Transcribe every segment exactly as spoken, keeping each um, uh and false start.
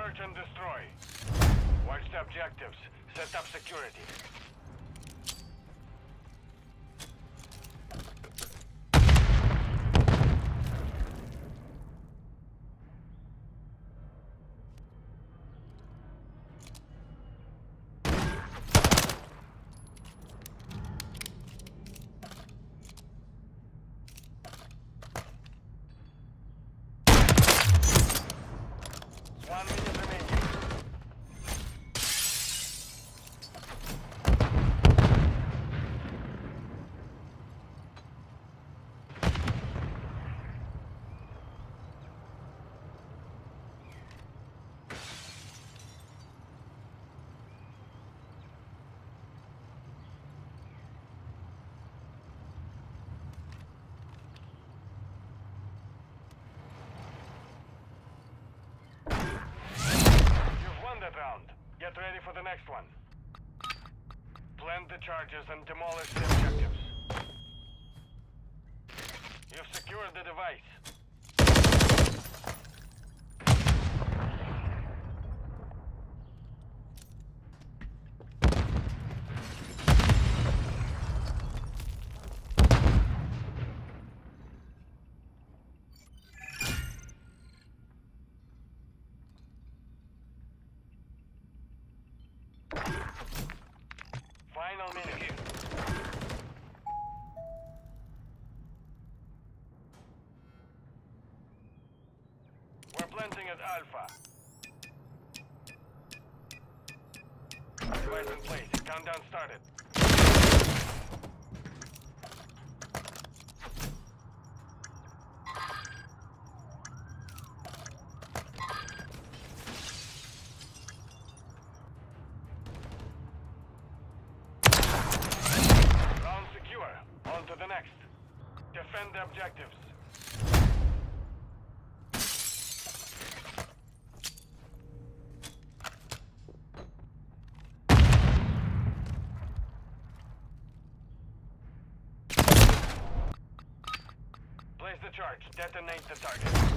Search and destroy. Watch the objectives. Set up security. One minute remaining. That round. Get ready for the next one. Plant the charges and demolish the objectives. You've secured the device. Final minute. We're planting at Alpha. Device in place. Countdown started. On to the next. Defend the objectives. Place the charge. Detonate the target.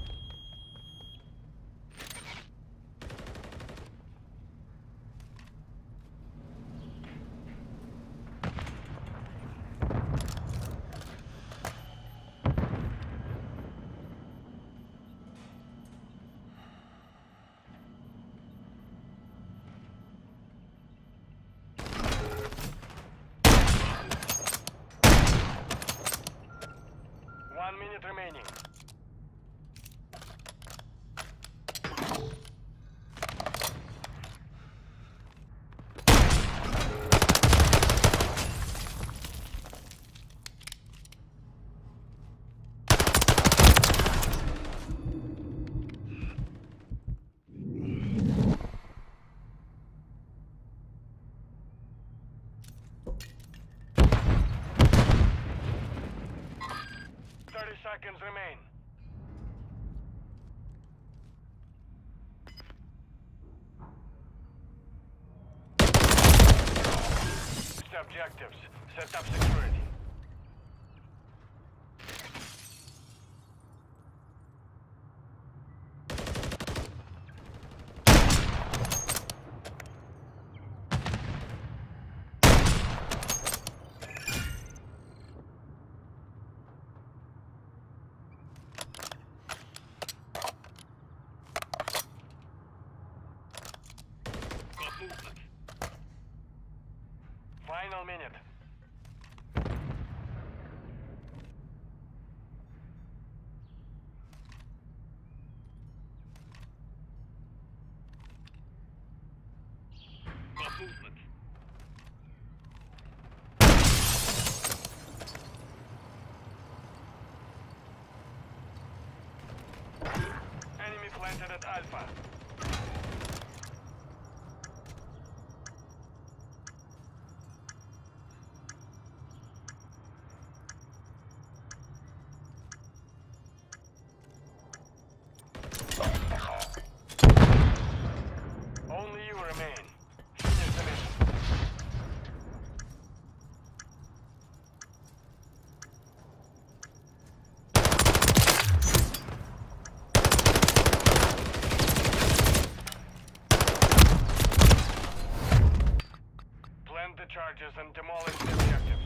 One minute remaining. Thirty seconds remain. Objectives. Set up security. Final minute. Got movement. Enemy planted at Alpha. Only you remain. Finish the mission. charges and demolish the objectives.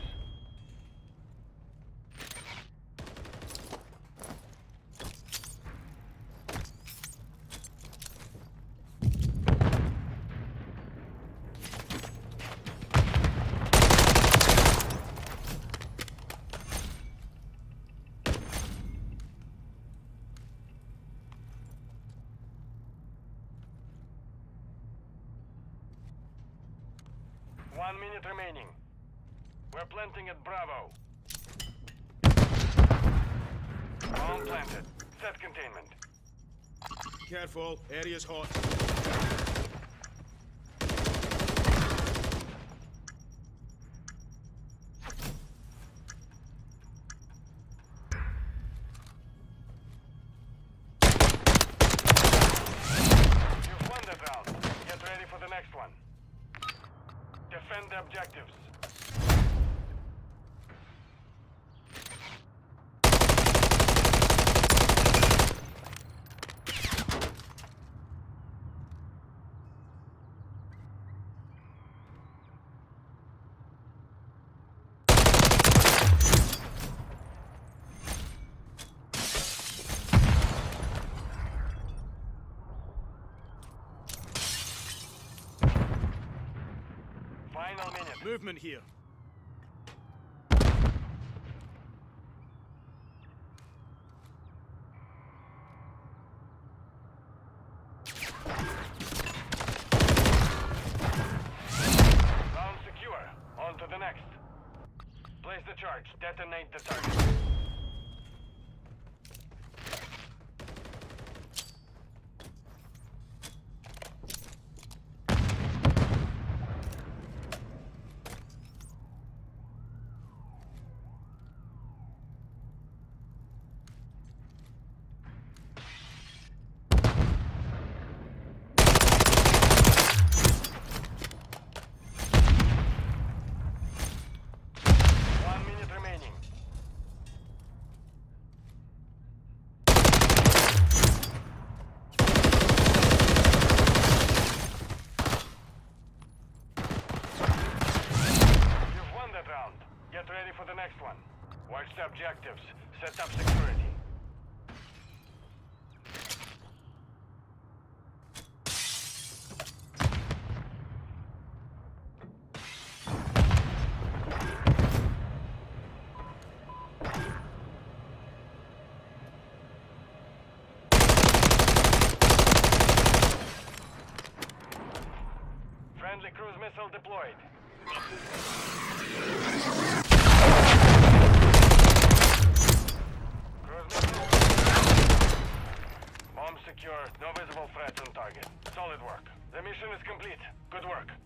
One minute remaining. We're planting at Bravo. Bomb planted. Set containment. Careful, area's hot. You've won that round. Get ready for the next one. Defend the objectives. Final minute. Movement here. Round secure. On to the next. Place the charge. Detonate the target. Get ready for the next one. Watch the objectives. Set up security. Friendly cruise missile deployed. Bomb secure. No visible threats on target. Solid work. The mission is complete. Good work.